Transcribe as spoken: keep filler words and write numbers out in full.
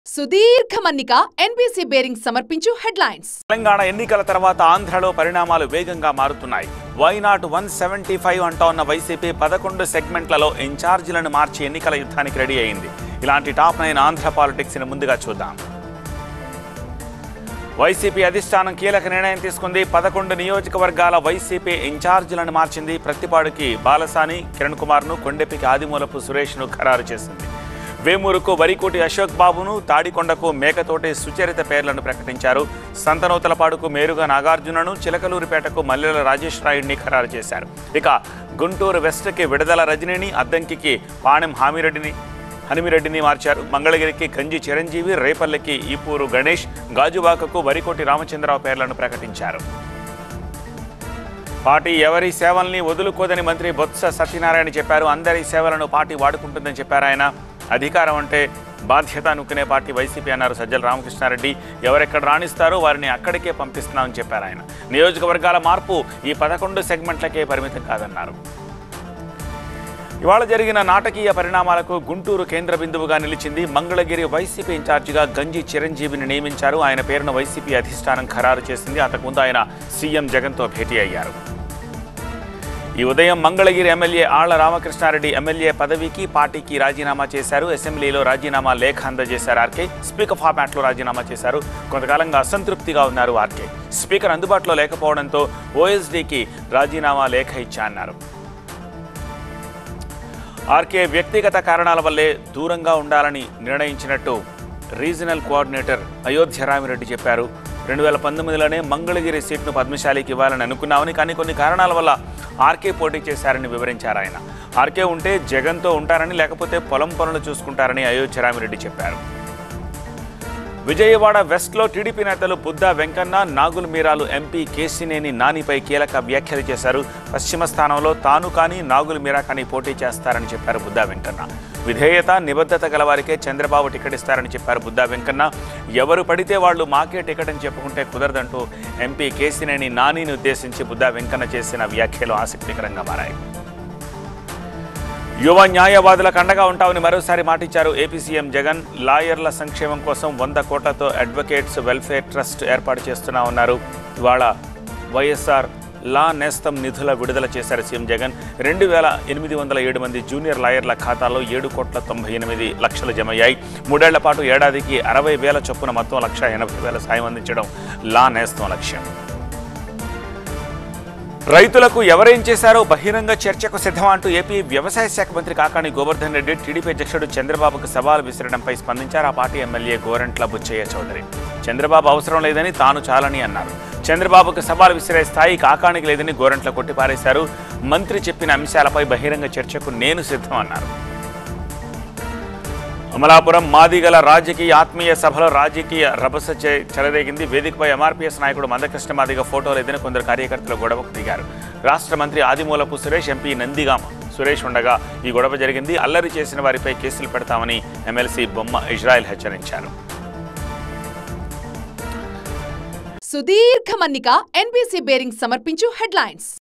సుదీర్ఘ మన్నిక NBC bearing సమర్పించు హెడ్లైన్స్. తెలంగాణ ఎన్నికల తర్వాత ఆంధ్రలో పరిణామాలు వేగంగా మారుతున్నాయి. Why not one seventy five అంటోన్న వైసీపీ పదకొండు సెగ్మెంట్లలో ఇన్ఛార్జీలను మార్చి ఎన్నికల యుద్ధానికి రెడీ అయింది. ఇలాంటి టాప్ నైన్ ఆంధ్ర పాలిటిక్స్ ని ముందుగా చూద్దాం. వైసీపీ అధిష్టానం కీలక నిర్ణయం తీసుకుంది. పదకొండు నియోజకవర్గాల వైసీపీ ఇన్ఛార్జీలను మార్చింది. ప్రతిపాడుకి బాలసాని కిరణ్ కుమార్ను, కొండెపికి ఆదిమూలపు సురేష్ను ఖరారు చేసింది. వేమూరుకు వరికోటి అశోక్ బాబును, తాడికొండకు మేకతోటి సుచరిత పేర్లను ప్రకటించారు. సంతనూతలపాడుకు మేరుగా నాగార్జునను, చిలకలూరిపేటకు మల్లెల రాజేష్ రాయుడిని ఖరారు చేశారు. ఇక గుంటూరు వెస్ట్కి విడుదల రజనిని, అద్దంకికి పాణెం హామిరెడ్డిని హనిమిరెడ్డిని మార్చారు. మంగళగిరికి గంజి చిరంజీవి, రేపల్లెకి ఈపూరు గణేష్, గాజువాకకు వరికోటి రామచంద్రరావు పేర్లను ప్రకటించారు. పార్టీ ఎవరి సేవల్ని వదులుకోదని మంత్రి బొత్స సత్యనారాయణ చెప్పారు. అందరి సేవలను పార్టీ వాడుకుంటుందని చెప్పారు ఆయన. అధికారం అంటే బాధ్యత అనుకునే పార్టీ వైసీపీ అన్నారు సజ్జల రామకృష్ణారెడ్డి. ఎవరెక్కడ రాణిస్తారో వారిని అక్కడికే పంపిస్తున్నామని చెప్పారు ఆయన. నియోజకవర్గాల మార్పు ఈ పదకొండు సెగ్మెంట్లకే పరిమితం కాదన్నారు. ఇవాళ జరిగిన నాటకీయ పరిణామాలకు గుంటూరు కేంద్ర బిందువుగా నిలిచింది. మంగళగిరి వైసీపీ ఇన్ఛార్జిగా గంజి చిరంజీవిని నియమించారు. ఆయన పేరును వైసీపీ అధిష్టానం ఖరారు చేసింది. అంతకుముందు ఆయన సీఎం జగన్తో భేటీ అయ్యారు. ఈ ఉదయం మంగళగిరి ఎమ్మెల్యే ఆళ్ల రామకృష్ణారెడ్డి ఎమ్మెల్యే పదవికి పార్టీకి రాజీనామా చేశారు. అసెంబ్లీలో రాజీనామా లేఖ అందజేశారు ఆర్కే. స్పీకర్ ఫార్మాట్లో రాజీనామా చేశారు. కొంతకాలంగా అసంతృప్తిగా ఉన్నారు ఆర్కే. స్పీకర్ అందుబాటులో లేకపోవడంతో ఓఎస్డీకి రాజీనామా లేఖ ఇచ్చా అన్నారు. ఆర్కే వ్యక్తిగత కారణాల వల్లే దూరంగా ఉండాలని నిర్ణయించినట్టు రీజనల్ కోఆర్డినేటర్ అయోధ్య రామిరెడ్డి చెప్పారు. రెండు వేల పంతొమ్మిదిలోనే మంగళగిరి సీట్ను పద్మశాలికి ఇవ్వాలని అనుకున్నామని, కానీ కొన్ని కారణాల వల్ల ఆర్కే పోటీ చేశారని వివరించారు ఆయన. ఆర్కే ఉంటే జగన్తో ఉంటారని, లేకపోతే పొలం పనులు చూసుకుంటారని అయోధ్య రామిరెడ్డి చెప్పారు. విజయవాడ వెస్ట్లో టీడీపీ నేతలు బుద్దా వెంకన్న, నాగుల్ మీరాలు ఎంపీ కేసినేని నానిపై కీలక వ్యాఖ్యలు చేశారు. పశ్చిమ స్థానంలో తాను కానీ నాగుల్ మీరా కానీ పోటీ చేస్తారని చెప్పారు బుద్దా వెంకన్న. విధేయత, నిబద్ధత గలవారికే చంద్రబాబు టికెట్ ఇస్తారని చెప్పారు బుద్దా వెంకన్న. ఎవరు పడితే వాళ్ళు మాకే టికెట్ అని చెప్పుకుంటే కుదరదంటూ ఎంపీ కేసినేని నానిని ఉద్దేశించి బుద్దా వెంకన్న చేసిన వ్యాఖ్యలు ఆసక్తికరంగా మారాయి. యువ న్యాయవాదులకు అండగా ఉంటామని మరోసారి మాటిచ్చారు ఏపీ సీఎం జగన్. లాయర్ల సంక్షేమం కోసం వంద కోట్లతో అడ్వకేట్స్ వెల్ఫేర్ ట్రస్ట్ ఏర్పాటు చేస్తున్నామన్నారు. ఇవాళ వైఎస్ఆర్ లా నేస్తం నిధుల విడుదల చేశారు సీఎం జగన్. రెండు వేల ఎనిమిది వందల ఏడు మంది జూనియర్ లాయర్ల ఖాతాలో ఏడు కోట్ల తొంభై ఎనిమిది లక్షలు జమయ్యాయి. మూడేళ్ల పాటు ఏడాదికి అరవై వేల చొప్పున మొత్తం లక్ష ఎనభై వేల సాయం అందించడం లా నేస్తం లక్ష్యం. రైతులకు ఎవరేం చేశారో బహిరంగ చర్చకు సిద్ధమా అంటూ ఏపీ వ్యవసాయ శాఖ మంత్రి కాకాణి గోవర్ధన్ రెడ్డి టీడీపీ అధ్యక్షుడు చంద్రబాబుకు సవాల్ విసిరడంపై స్పందించారు ఆ పార్టీ ఎమ్మెల్యే గోరంట్ల బుచ్చయ్య చౌదరి. చంద్రబాబు అవసరం లేదని, తాను చాలని అన్నారు. చంద్రబాబుకు సవాల్ విసిరే స్థాయి కాకాణికి లేదని గోరంట్ల కొట్టిపారేశారు. మంత్రి చెప్పిన అంశాలపై బహిరంగ చర్చకు నేను సిద్ధం అన్నారు. అమలాపురం మాదిగల రాజకీయ ఆత్మీయ సభలో రాజకీయ రభస చెలరేగింది. వేదికపై ఎంఆర్పీఎస్ నాయకుడు మందకృష్ణ మాదిగ ఫోటో లేదని కొందరు కార్యకర్తలు గొడవకు దిగారు. రాష్ట్ర మంత్రి ఆదిమూలపు సురేష్, ఎంపీ నందిగామ సురేష్ ఉండగా ఈ గొడవ జరిగింది. అల్లరి చేసిన వారిపై కేసులు పెడతామని ఎమ్మెల్సీ బొమ్మ ఇజ్రాయెల్ హెచ్చరించారు. సుదీర్ఘ మన్నిక ఎన్బీసీ బేరింగ్ సమర్పించు హెడ్లైన్స్.